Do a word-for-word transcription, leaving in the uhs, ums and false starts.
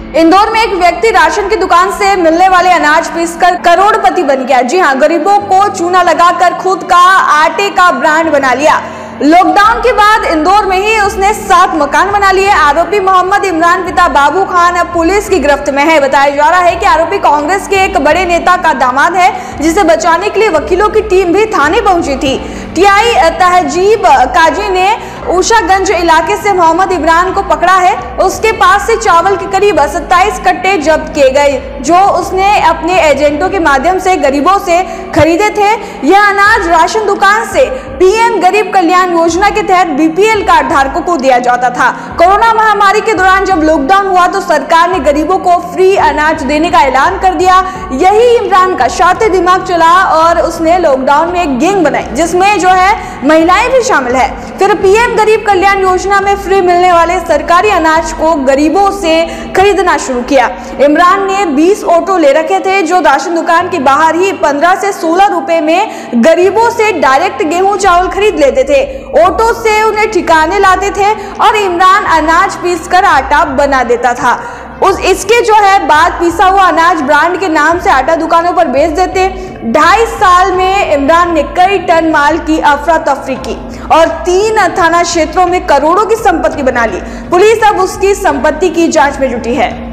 इंदौर में एक व्यक्ति राशन की दुकान से मिलने वाले अनाज पीसकर करोड़पति बन गया। जी हां, गरीबों को चूना लगाकर खुद का आटे का ब्रांड बना लिया। लॉकडाउन के बाद इंदौर में ही उसने सात मकान बना लिए। आरोपी मोहम्मद इमरान पिता बाबू खान अब पुलिस की गिरफ्त में है। बताया जा रहा है कि आरोपी कांग्रेस के एक बड़े नेता का दामाद है, जिसे बचाने के लिए वकीलों की टीम भी थाने पहुंची थी। टीआई तहजीब काजी ने उषागंज इलाके से मोहम्मद इमरान को पकड़ा है। उसके पास से चावल के करीब सत्ताईस कट्टे जब्त किए गए, जो उसने अपने एजेंटों के माध्यम से गरीबों से खरीदे थे। यह अनाज राशन दुकान से पीएम गरीब कल्याण योजना के तहत बीपीएल कार्ड धारकों को दिया जाता था। कोरोना महामारी के दौरान जब लॉकडाउन हुआ तो सरकार ने गरीबों को फ्री अनाज देने का ऐलान कर दिया। यही इमरान का शातिर दिमाग चला और उसने लॉकडाउन में एक गैंग बनाई, जिसमें जो है महिलाएं भी शामिल है। फिर पीएम गरीब कल्याण योजना में फ्री मिलने वाले सरकारी अनाज को गरीबों से खरीदना शुरू किया। इमरान ने बीस ऑटो ले रखे थे, जो राशन दुकान के बाहर ही पंद्रह से सोलह रुपए में गरीबों से डायरेक्ट गेहूं चावल खरीद लेते थे। ऑटो से उन्हें ठिकाने लाते थे और इमरान अनाज पीसकर आटा बना देता था। उस इसके जो है बाद पीसा हुआ अनाज ब्रांड के नाम से आटा दुकानों पर बेच देते। ढाई साल में इमरान ने कई टन माल की अफरा तफरी की और तीन थाना क्षेत्रों में करोड़ों की संपत्ति बना ली। पुलिस अब उसकी संपत्ति की जांच में जुटी है।